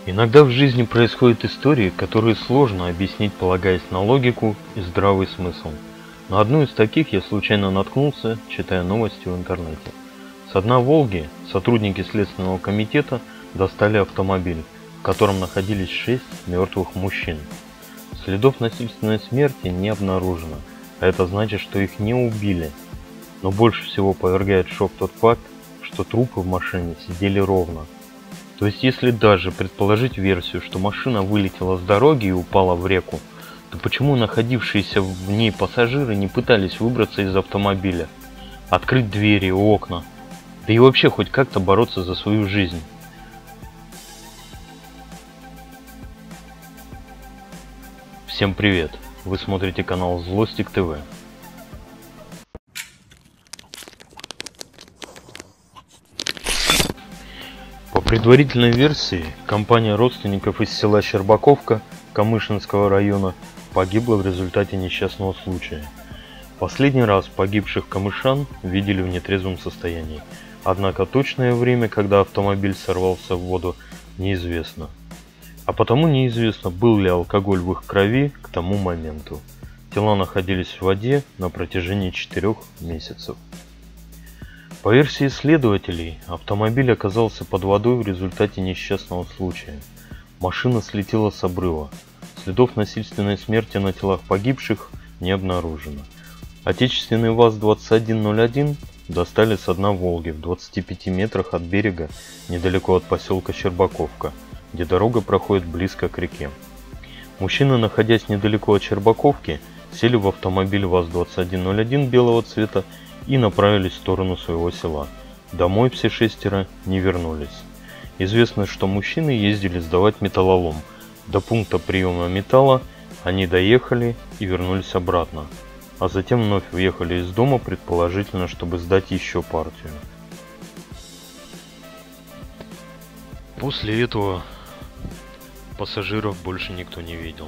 Иногда в жизни происходят истории, которые сложно объяснить, полагаясь на логику и здравый смысл. На одну из таких я случайно наткнулся, читая новости в интернете. С дна Волги сотрудники Следственного комитета достали автомобиль, в котором находились 6 мертвых мужчин. Следов насильственной смерти не обнаружено, а это значит, что их не убили. Но больше всего повергает в шок тот факт, что трупы в машине сидели ровно. То есть, если даже предположить версию, что машина вылетела с дороги и упала в реку, то почему находившиеся в ней пассажиры не пытались выбраться из автомобиля, открыть двери и окна, да и вообще хоть как-то бороться за свою жизнь? Всем привет! Вы смотрите канал Злостик ТВ. По предварительной версии, компания родственников из села Щербаковка Камышинского района погибла в результате несчастного случая. Последний раз погибших камышан видели в нетрезвом состоянии, однако точное время, когда автомобиль сорвался в воду, неизвестно. А потому неизвестно, был ли алкоголь в их крови к тому моменту. Тела находились в воде на протяжении 4 месяцев. По версии следователей, автомобиль оказался под водой в результате несчастного случая. Машина слетела с обрыва. Следов насильственной смерти на телах погибших не обнаружено. Отечественный ВАЗ-2101 достали с дна Волги в 25 метрах от берега, недалеко от поселка Щербаковка, где дорога проходит близко к реке. Мужчины, находясь недалеко от Щербаковки, сели в автомобиль ВАЗ-2101 белого цвета и направились в сторону своего села. Домой все 6 не вернулись. Известно, что мужчины ездили сдавать металлолом. До пункта приема металла они доехали и вернулись обратно, а затем вновь уехали из дома, предположительно, чтобы сдать еще партию. После этого пассажиров больше никто не видел.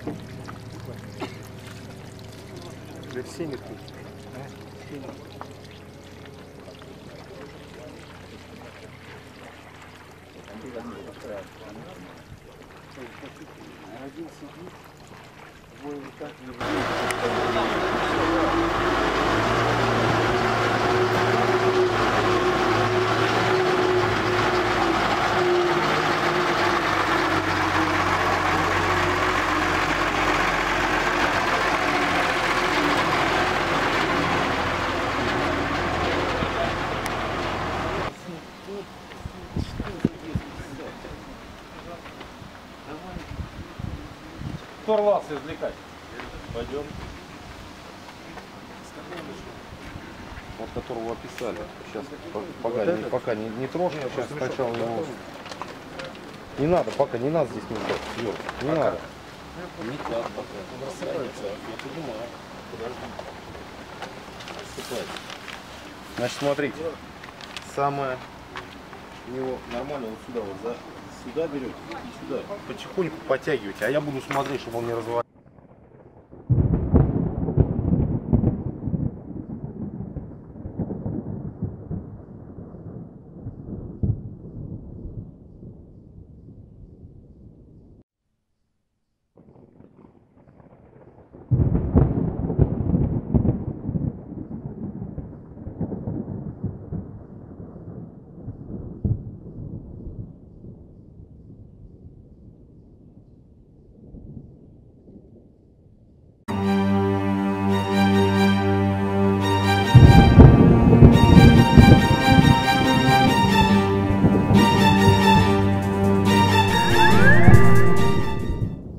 Все мертвы. Один сидит, двое никак не Кто рвался извлекать? Пойдем. Вот которого описали. Сейчас пока не трожь, сейчас сначала его. Не надо, пока не надо здесь ничего. Юр, не надо. Не так пока. Я понимаю. Подожди. Значит, смотрите. Самое у него нормально вот сюда вот сюда берете и сюда. Потихоньку подтягивайте, а я буду смотреть, чтобы он не развалился.